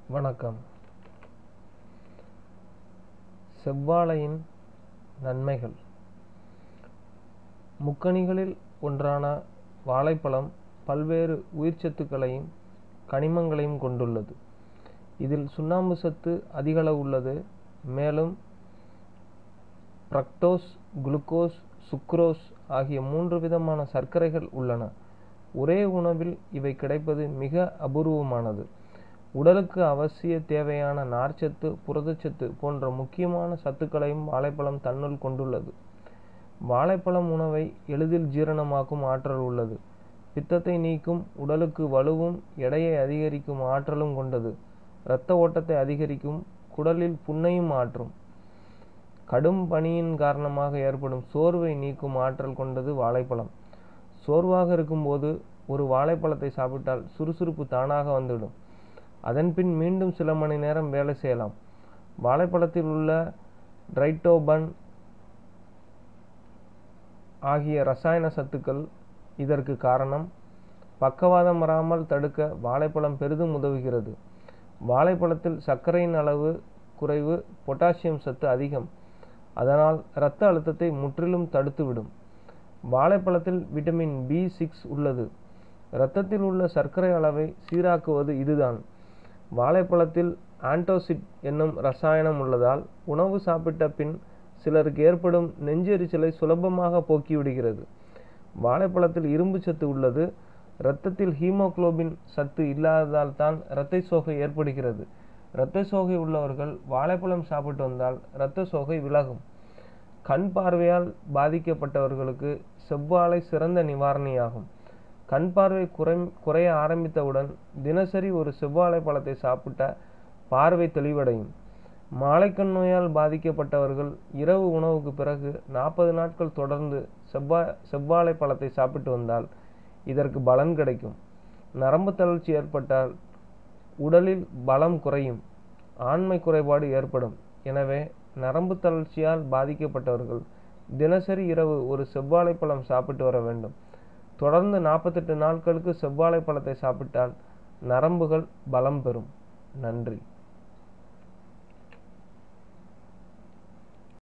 வணக்கம். செவ்வாழையின் நன்மைகள். முக்கனிகளில் ஒன்றான வாழைப்பழம் பல்வேறு உயிர்ச்சத்துக்களையும் கனிமங்களையும் கொண்டுள்ளது. இதில் சுண்ணாம்பு சத்து அதிகளவு உள்ளது. மேலும் பிரக்டோஸ், குளுக்கோஸ், சுக்ரோஸ் ஆகிய 3 விதமான சர்க்கரைகள் உள்ளன. ஒரே உணவில் இவை கிடைப்பது மிக அபூர்வமானது. உடலுக்கு அவசிய தேவையான நார்ச்சத்து, புரதச்சத்து போன்ற முக்கியமான சத்துக்களையும் வாழைப்பழம் தன்னுள் கொண்டுள்ளது. வாழைப்பழம் உணவை எளிதில் ஜீரணமாக்கும் ஆற்றல் உள்ளது. பித்தத்தை நீக்கும், உடலுக்கு வலுவும் எடையை அதிகரிக்கும் ஆற்றலும் கொண்டது. இரத்த ஓட்டத்தை அதிகரிக்கும், குடலில் புண்ணையும் ஆற்றும். கடும் பனியின் காரணமாக ஏற்படும் சோர்வை நீக்கும் ஆற்றல் கொண்டது வாழைப்பழம். சோர்வாக இருக்கும்போது ஒரு வாழைப்பழத்தை சாப்பிட்டால் சுறுசுறுப்பு தானாக வந்துவிடும். அதன்பின் மீண்டும் சில மணி நேரம் வேலை செய்யலாம். வாழைப்பழத்தில் உள்ள ட்ரைப்டோபன் ஆகிய இரசாயன சத்துக்கள் இதற்கு காரணம். பக்கவாதம் வராமல் தடுக்க வாழைப்பழம் பெரிதும் உதவுகிறது. வாழைப்பழத்தில் சர்க்கரையின் அளவு குறைவு, பொட்டாசியம் சத்து அதிகம். அதனால் இரத்த அழுத்தத்தை முற்றிலும் தடுத்துவிடும். வாழைப்பழத்தில் விட்டமின் B6 உள்ளது. இரத்தத்தில் உள்ள சர்க்கரை அளவை சீராக்குவது இதுதான். வாழைப்பழத்தில் ஆன்டாசிட் என்னும் இரசாயனம் உள்ளதால் உணவு சாப்பிட்ட பின் சிலருக்கு ஏற்படும் நெஞ்செரிச்சலை சுலபமாக போக்கிவிடுகிறது. வாழைப்பழத்தில் இரும்பு சத்து உள்ளது. இரத்தத்தில் ஹீமோகுளோபின் சத்து இல்லாததால் தான் இரத்த சோகை ஏற்படுகிறது. இரத்த சோகை உள்ளவர்கள் வாழைப்பழம் சாப்பிட்டு வந்தால் இரத்த சோகை விலகும். கண் பார்வையால் பாதிக்கப்பட்டவர்களுக்கு செவ்வாழை சிறந்த நிவாரணியாகும். கண் பார்வை குறைய ஆரம்பித்தவுடன் தினசரி ஒரு செவ்வாழை பழத்தை சாப்பிட்ட பார்வை தெளிவடையும். மாலைக்கண் நோயால் பாதிக்கப்பட்டவர்கள் இரவு உணவுக்கு பிறகு 40 நாட்கள் தொடர்ந்து செவ்வாழை பழத்தை சாப்பிட்டு வந்தால் இதற்கு பலன் கிடைக்கும். நரம்பு தளர்ச்சி ஏற்பட்டால் உடலில் பலம் குறையும், ஆண்மை குறைபாடு ஏற்படும். எனவே நரம்பு தளர்ச்சியால் பாதிக்கப்பட்டவர்கள் தினசரி இரவு ஒரு செவ்வாழை பழம் சாப்பிட்டு வர வேண்டும். தொடர்ந்து 48 நாட்களுக்கு செவ்வாழை பழத்தை சாப்பிட்டால் நரம்புகள் பலம் பெறும். நன்றி.